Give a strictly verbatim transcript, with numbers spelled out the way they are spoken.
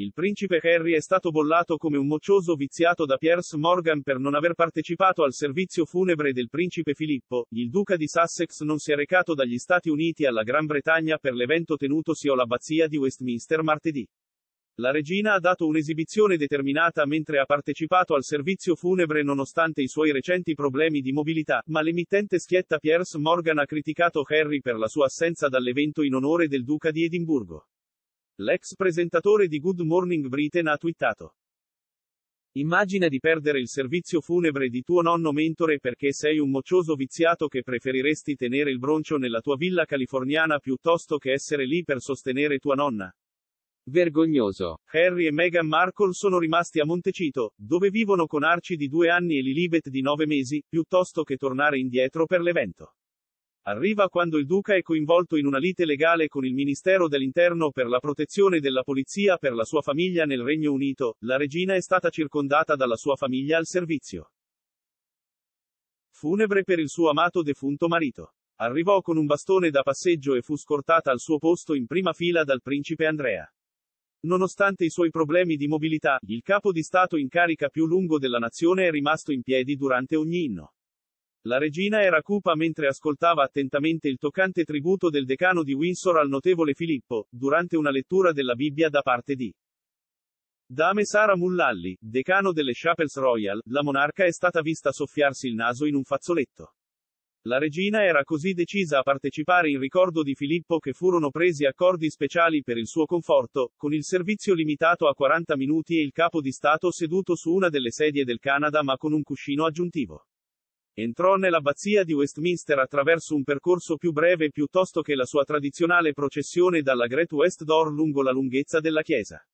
Il principe Harry è stato bollato come un moccioso viziato da Piers Morgan per non aver partecipato al servizio funebre del principe Filippo. Il duca di Sussex non si è recato dagli Stati Uniti alla Gran Bretagna per l'evento tenutosi all'abbazia di Westminster martedì. La regina ha dato un'esibizione determinata mentre ha partecipato al servizio funebre nonostante i suoi recenti problemi di mobilità, ma l'emittente schietta Piers Morgan ha criticato Harry per la sua assenza dall'evento in onore del duca di Edimburgo. L'ex presentatore di Good Morning Britain ha twittato: "Immagina di perdere il servizio funebre di tuo nonno mentore perché sei un moccioso viziato che preferiresti tenere il broncio nella tua villa californiana piuttosto che essere lì per sostenere tua nonna. Vergognoso." Harry e Meghan Markle sono rimasti a Montecito, dove vivono con Archie di due anni e Lilibet di nove mesi, piuttosto che tornare indietro per l'evento. Arriva quando il duca è coinvolto in una lite legale con il Ministero dell'Interno per la protezione della polizia per la sua famiglia nel Regno Unito. La regina è stata circondata dalla sua famiglia al servizio funebre per il suo amato defunto marito. Arrivò con un bastone da passeggio e fu scortata al suo posto in prima fila dal principe Andrea. Nonostante i suoi problemi di mobilità, il capo di Stato in carica più lungo della nazione è rimasto in piedi durante ogni inno. La regina era cupa mentre ascoltava attentamente il toccante tributo del decano di Windsor al notevole Filippo, durante una lettura della Bibbia da parte di Dame Sara Mullalli, decano delle Chapels Royal. La monarca è stata vista soffiarsi il naso in un fazzoletto. La regina era così decisa a partecipare in ricordo di Filippo che furono presi accordi speciali per il suo conforto, con il servizio limitato a quaranta minuti e il capo di Stato seduto su una delle sedie del Canada ma con un cuscino aggiuntivo. Entrò nell'abbazia di Westminster attraverso un percorso più breve piuttosto che la sua tradizionale processione dalla Great West Door lungo la lunghezza della chiesa.